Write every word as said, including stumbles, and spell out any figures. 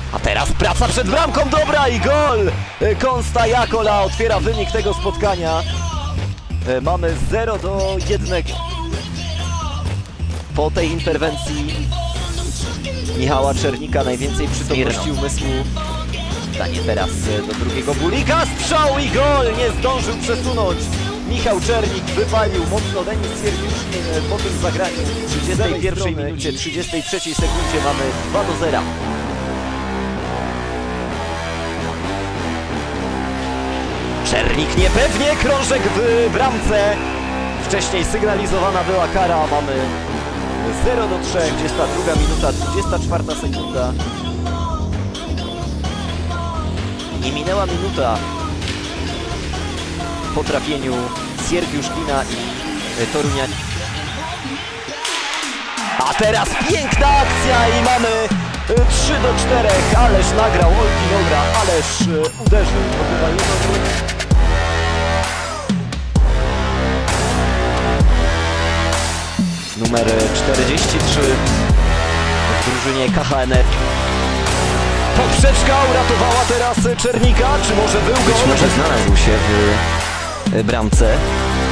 A teraz praca przed bramką, dobra i gol! Konsta Jakola otwiera wynik tego spotkania. Mamy zero do jednego. Po tej interwencji Michała Czernika najwięcej przytomności umysłu. Danie teraz do drugiego Bulika, strzał i gol! Nie zdążył przesunąć. Michał Czernik wypalił mocno. Denis Siergiuszkin po tym zagraniu. W trzydziestej pierwszej minucie, trzydziestej trzeciej sekundzie mamy dwa do zera. Czernik niepewnie, krążek w bramce. Wcześniej sygnalizowana była kara, mamy zero do trzech, dwudziesta druga minuta, dwudziesta czwarta sekunda. Nie minęła minuta po trafieniu Siergiuszkina i Torunia. A teraz piękna akcja i mamy trzy do czterech. Ależ nagrał Olki Nogra, ależ uderzył. To chyba jedno. Numer czterdzieści trzy w drużynie K H N F. Poprzeczka uratowała teraz Czernika. Czy może był gol? Być może znalazł się w bramce.